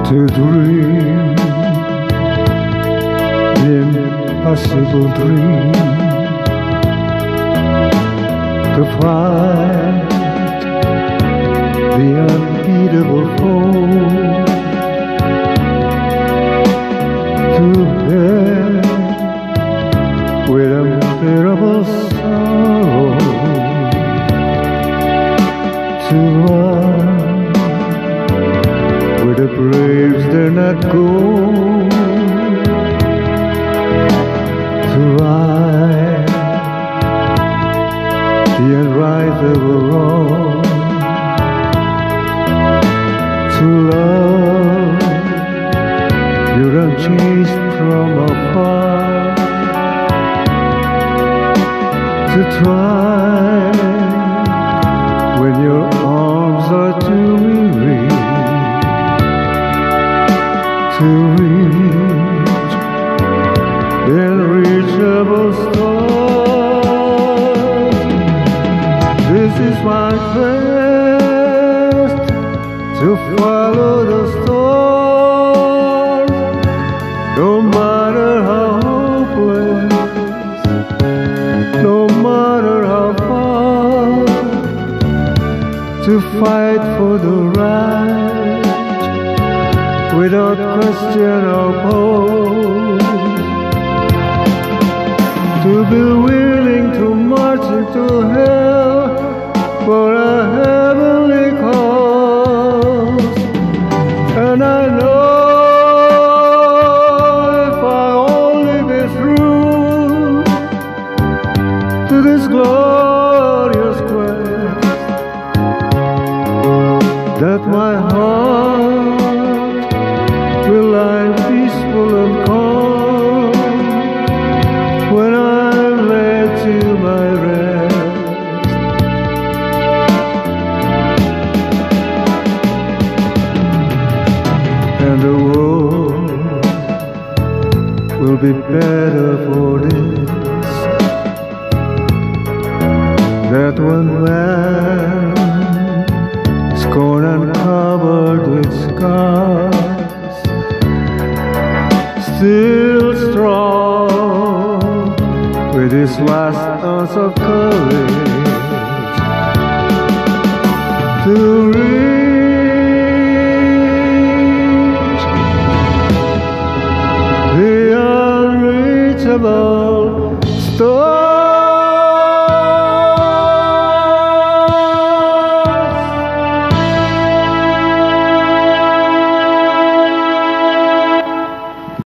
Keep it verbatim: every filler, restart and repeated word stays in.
to dream the impossible dream, to fight the unbeatable foe, to bear with unbearable sorrow, to run where the braves dare not go, to right the unrightable wrong, to love you're unchanged from afar, to try when your arms are too weary, to reach the unreachable stars. This is my quest, to follow the stars, no matter how hopeless, no matter how far, to fight for the right without question or pose, to be willing to march into hell for a heavenly cause. And I know if I only be true to this glorious quest, that my heart will lie peaceful and calm when I'm led to my rest. And the world will be better for this, that one man scorned and covered with scars, still strong with his last ounce of courage, to reach the unreachable.